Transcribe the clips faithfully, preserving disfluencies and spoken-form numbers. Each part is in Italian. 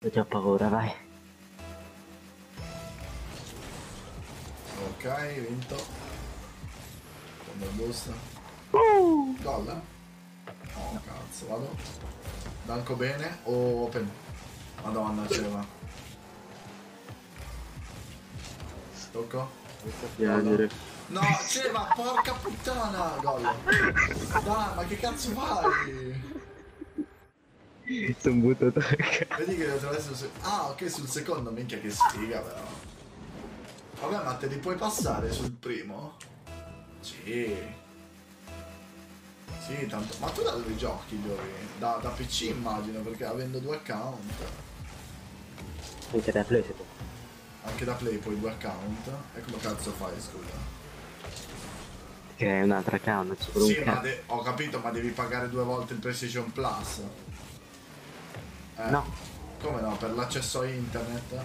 Ho già paura, vai. Ok, vinto. Quando boost. Uh! Gol? Oh cazzo, vado. Danco bene o open? Madonna, c'era. Tocco? Inizio a piangere. No, c'era, porca puttana! Gol. Dai, ma che cazzo fai? Sono buttato a cazzo. Vedi che devo trovare sul secondo. Ah, ok, sul secondo, minchia che sfiga però. Vabbè, ma te li puoi passare sul primo? Sì. Sì, tanto. Ma tu da dove giochi, giochi? Da, da P C immagino, perché avendo due account. Anche da play si può. Anche da Play puoi due account. E come cazzo fai, scusa? Che è un altro account, c'è pure Sì, un ma cazzo. de- ho capito, ma devi pagare due volte il PlayStation Plus. Eh. No, Come no? Per l'accesso a internet?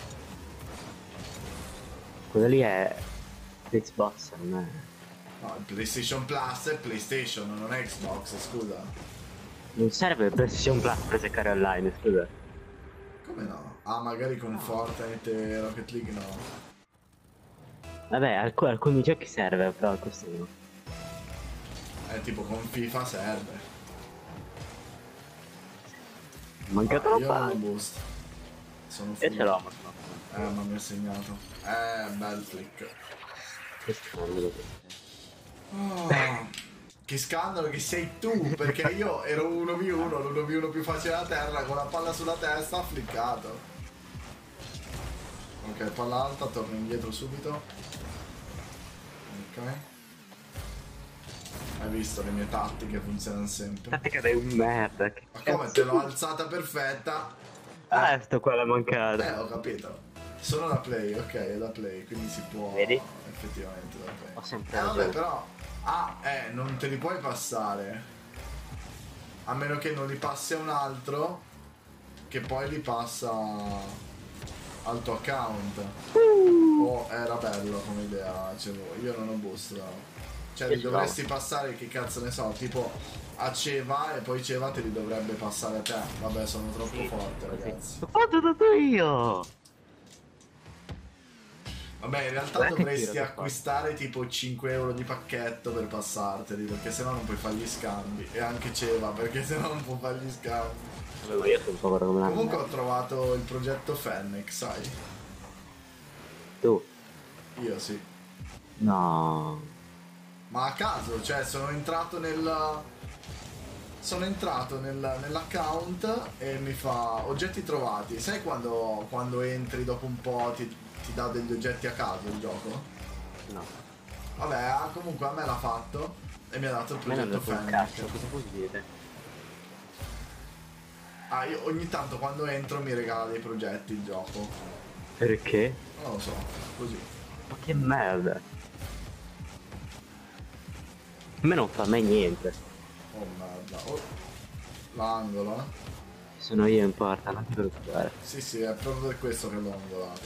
quello lì è Xbox, non è. No, il PlayStation Plus è PlayStation, non è Xbox, scusa. Non serve il PlayStation Plus per giocare online, scusa. Come no? Ah, magari con Fortnite e Rocket League no. Vabbè, alc alcuni giochi serve, però questo no. Eh, tipo con FIFA serve. Mancato Ah, la io non ho palla. boost. Sono Io full. ce l'ho, ma no. Eh, ma mi ha segnato. Eh, bel flick. Che scandalo. Oh, che scandalo che sei tu, perché io ero uno v uno, l'uno v uno più facile a terra, con la palla sulla testa, ha fliccato. Ok, palla alta, torno indietro subito. Ok. Hai visto, le mie tattiche funzionano sempre. Tattica dei merda, che Ma cazzo. come, te l'ho alzata perfetta? Ah, Eh, sto qua la mancata. eh, ho capito. Sono da play, ok, è da play, quindi si può Vedi? effettivamente da play. Ho sempre Eh vabbè, ragione. però. Ah, eh, non te li puoi passare. A meno che non li passi a un altro, che poi li passa al tuo account. Oh, era bello come idea, dicevo, io non ho boost. No. Cioè, Io li ce l'ho. dovresti passare, che cazzo ne so, tipo a Ceva e poi Ceva te li dovrebbe passare a te. Vabbè, sono troppo Sì, forte, così. ragazzi. L'ho fatto tutto io! Vabbè, in realtà Guarda che dovresti tiro che acquistare tipo cinque euro di pacchetto per passarteli, perché sennò non puoi fare gli scambi. E anche Ceva, perché sennò non può fare gli scambi. Vabbè, ma io sono povero come la Comunque merda. ho trovato il progetto Fennec, sai? Tu? Io sì. No. Ma a caso, cioè sono entrato nel... Sono entrato nel, nell'account e mi fa oggetti trovati. Sai quando, quando entri dopo un po' ti, ti dà degli oggetti a caso il gioco? No. Vabbè, ah, comunque a me l'ha fatto e mi ha dato il A me non progetto lo un cazzo, Fennec. cosa vuol dire? Ah, io ogni tanto quando entro mi regala dei progetti il gioco. Perché? Non lo so, così. Ma che merda. A me non fa mai niente. Oh merda. Oh, l'angolo, eh. Sono io in porta, non ti preoccupare. Sì, sì, è proprio per questo che l'ho angolato.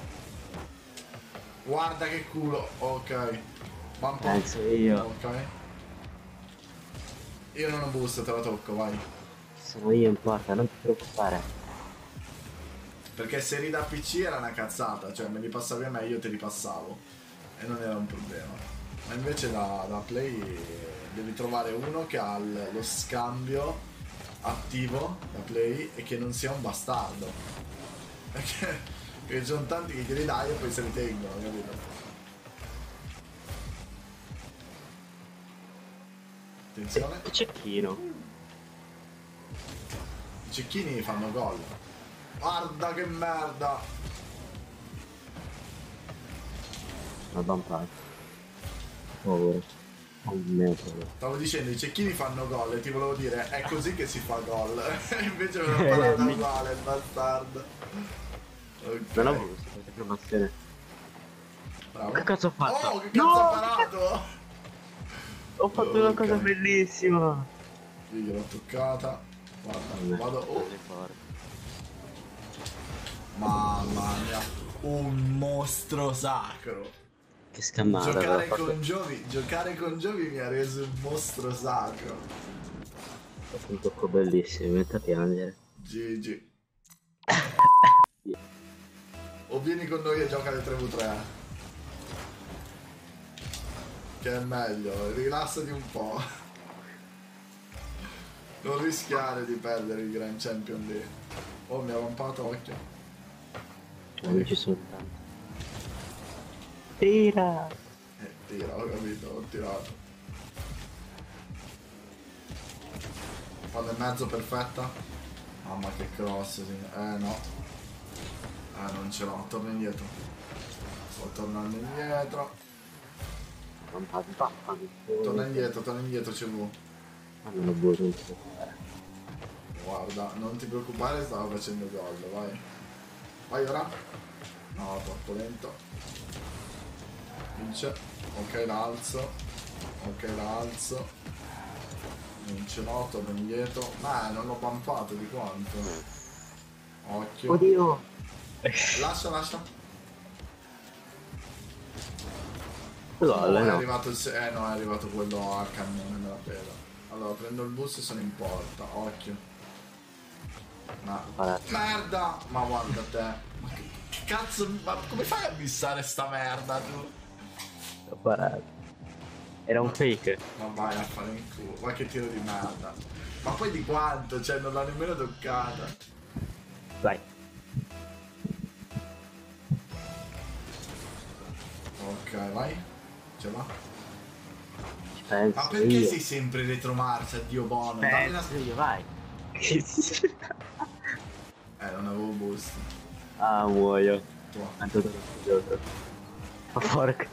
Guarda che culo, ok. Ma un po'. Penso io. Ok. Io non ho boost, te la tocco, vai. Sono io in porta, non ti preoccupare. Perché se eri da P C era una cazzata, cioè me li passavi a me, io te li passavo. E non era un problema. Ma invece da, da Play devi trovare uno che ha il- lo scambio attivo da Play e che non sia un bastardo. Perché, perché ci sono tanti che glieli dai e poi se li tengono, capito? Attenzione. Il cecchino. I cecchini fanno gol. Guarda che merda! Ma vampire. Oh, un metro. Stavo dicendo i cecchini fanno gol e ti volevo dire è così che si fa gol. Invece me l'ho parlata uguale il bastardo. Ok. Non ho visto questa formazione. Bravo. Che cazzo ho fatto? Oh, che cazzo No! ha parato? Ho fatto Oh, una ok. cosa bellissima. Io gliel'ho toccata. Guarda, vado. Oh, mamma mia. Un mostro sacro. Che scammata. Giocare Fatto... con Giovi, giocare con Giovi mi ha reso un mostro sacro. Ho fatto un tocco bellissimo, mi mette a piangere. G G. vieni con noi e gioca alle tre vu tre. Che è meglio, rilassati un po'. Non rischiare di perdere il Grand Champion lì. Oh, mi ha vampato, occhio. Non ci sono tanti. Tira! Eh, tira, ho capito, ho tirato. Palla e mezzo perfetta. Mamma che cross, sì. Eh no. Eh non ce l'ho, torno indietro. Sto tornando indietro. Non fa baffami. Torna indietro, torna indietro, c'è vu. Ma non lo vuoi non ti preoccupare. Guarda, non ti preoccupare, stavo facendo gol, vai. Vai ora. No, troppo lento. Vince. Ok, l'alzo. Ok, l'alzo. Non ce l'ho, torno indietro. Ma non l'ho bumpato di quanto. Occhio. Oddio! Lascia, lascia. Gol, No, è no. arrivato il... se- Eh no, è arrivato quello a cannone, me la pela. Allora, prendo il bus e sono in porta. Occhio. Ma... Guarda. Merda! Ma guarda te. Ma che, che cazzo... Ma come fai a bissare sta merda tu? L'ho parato. Era un fake. Ma vai a fare in culo. Ma che tiro di merda. Ma poi di quanto? Cioè, non l'ha nemmeno toccata. Vai. Ok, vai. Ce l'ha. Ci penso Ma perché io. sei sempre retromarcia, Dio buono? Dammi la... Penso io, vai. Eh, non avevo boost. Ah, muoio. Tua. Tanto te lo gioco. Ma porca.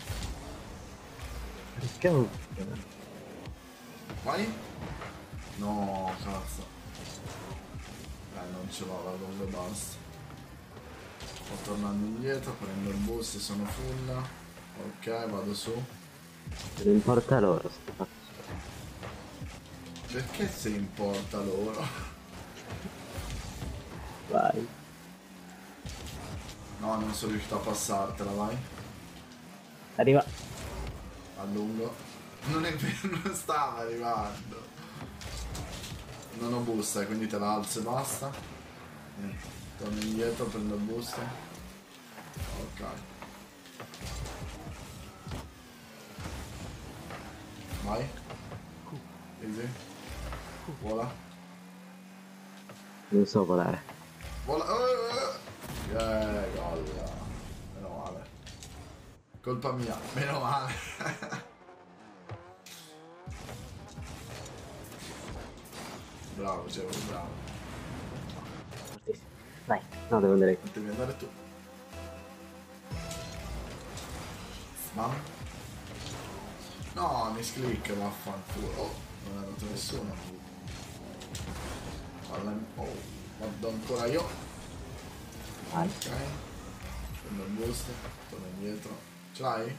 Perché non... Vai? No, cazzo. Eh, non ce l'ho, la gol e basta. Sto tornando indietro, prendo il boost, sono full. Ok, vado su. Non importa loro, sto fatto. Perché se importa loro? Vai. No, non sono riuscito a passartela, vai. Arriva. A lungo. Non è vero, non stava arrivando. Non ho boost, eh, quindi te la alzo e basta. Niente. Torno indietro, prendo il boost. Ok. Vai. Easy. Vola. Non so volare. Vola. Uh, yeah, gol. Meno male. Colpa mia, meno male. Bravo, Geo, bravo. Fortissimo. Vai. No, devo andare qui. Devi andare tu. Mamma. No, mi sclicca, vaffanculo. Oh, non è andato nessuno. Palla in- Oh, vado ancora io. Vai. Ok. Prendo il boost, torno indietro. Ce l'hai?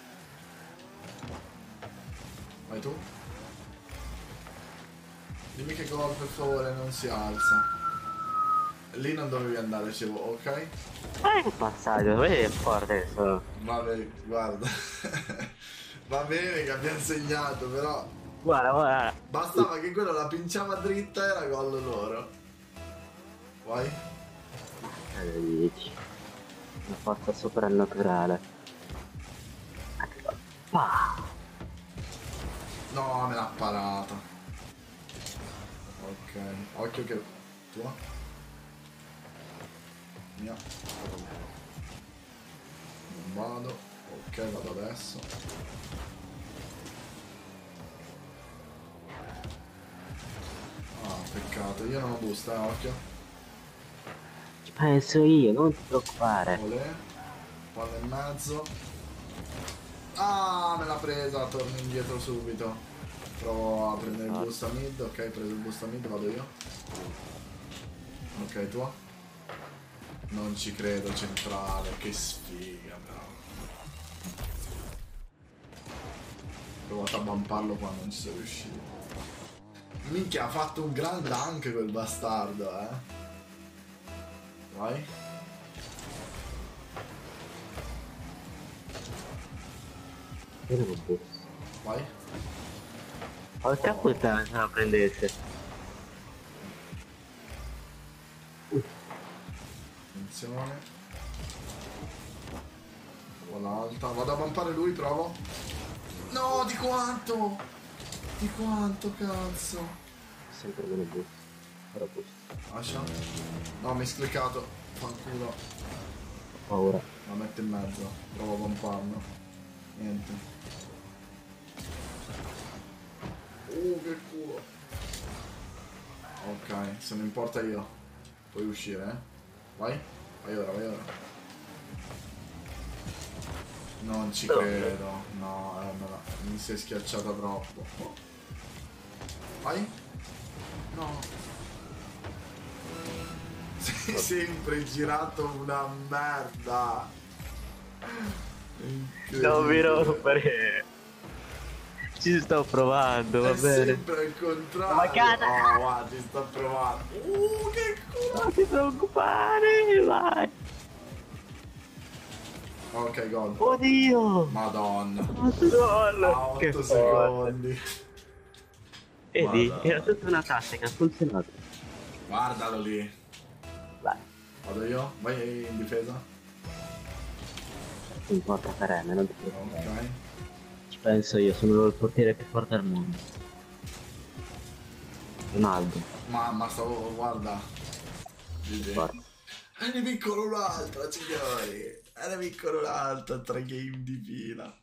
Vai tu. Dimmi che gol per favore non si alza. Lì non dovevi andare, dicevo, ok? Fai un passaggio, vedi che forte che sono. Vabbè, guarda. Va bene che abbiamo segnato, però Guarda, guarda. bastava che quello la pinciava dritta e era gol loro. Vai. Cosa dici? Una forza soprannaturale. Ah, No, me l'ha parata. Ok, occhio che... Tua? Mia. Non vado. Ok, vado adesso. Ah, peccato. Io non ho boost, eh, occhio. ci penso io, non ti preoccupare. Olè. Palla in mezzo. Ah, me l'ha presa, torno indietro subito. Provo a prendere il boost a mid. Ok, ho preso il boost a mid, vado io. Ok, tua. Non ci credo, centrale, che sfiga però. Ho provato a bumparlo qua, non ci sono riuscito. Minchia, ha fatto un gran dunk quel bastardo, eh. Vai. Io non ho boost. Vai. Porca puttana se la prendesse. Attenzione. L'alta, vado a vampare lui, provo. No, di quanto? Di quanto, cazzo? Sempre meno blu. Ora questo. Lascia. No, mi hai scliccato. Fanculo. Ho paura. La metto in mezzo. Provo a vamparlo. Niente. Uh, che culo. Ok, se non importa io. Puoi uscire, eh? Vai. Vai ora, vai ora. Non ci credo. No, eh, me la- mi sei schiacciata troppo. Vai. No. Sei sempre girato una merda. No, mi rompere. Ci sto provando, va È bene. sempre al contrario. Ma cazzo! Oh, guarda, ti sto provando. Uh, che culo. Non ti preoccupare, vai. Ok, gol. Oddio. Madonna. Madonna. A Che otto forte. secondi. Vedi, Guarda. era tutta una tattica, ha funzionato. Guardalo lì. Vai, Vado io? Vai in difesa. non importa Perenne, non ti preoccupare. Ok. Ci penso io, sono il portiere più forte al mondo. Ronaldo, Mamma, stavo... guarda. G G. forza. E ne vincono un'altra, signori. E ne vincono un'altra. Tre game di fila.